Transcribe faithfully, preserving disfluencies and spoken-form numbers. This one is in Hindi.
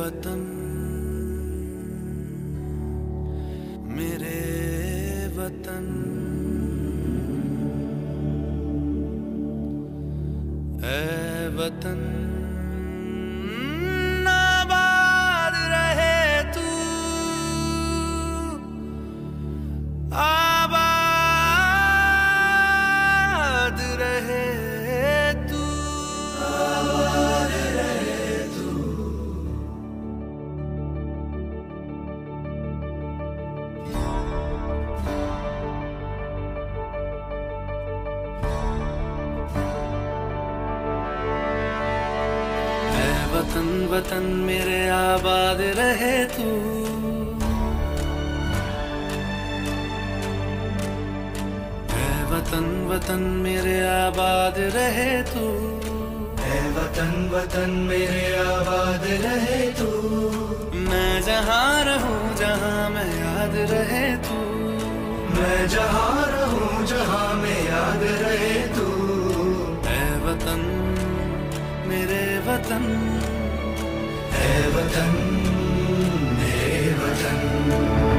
वतन मेरे वतन, ऐ वतन आबाद रहे तू, आबाद रहे तू, आबाद रहे तू। वतन वतन मेरे आबाद रहे तू, ऐ वतन वतन मेरे आबाद रहे तू, ऐ वतन वतन मेरे आबाद रहे तू। मैं जहाँ रहूँ जहाँ मैं याद रहे तू, मैं जहाँ रहूँ जहाँ मैं याद रहे तू। ऐ वतन मेरे वतन, ऐ वतन मेरे वतन।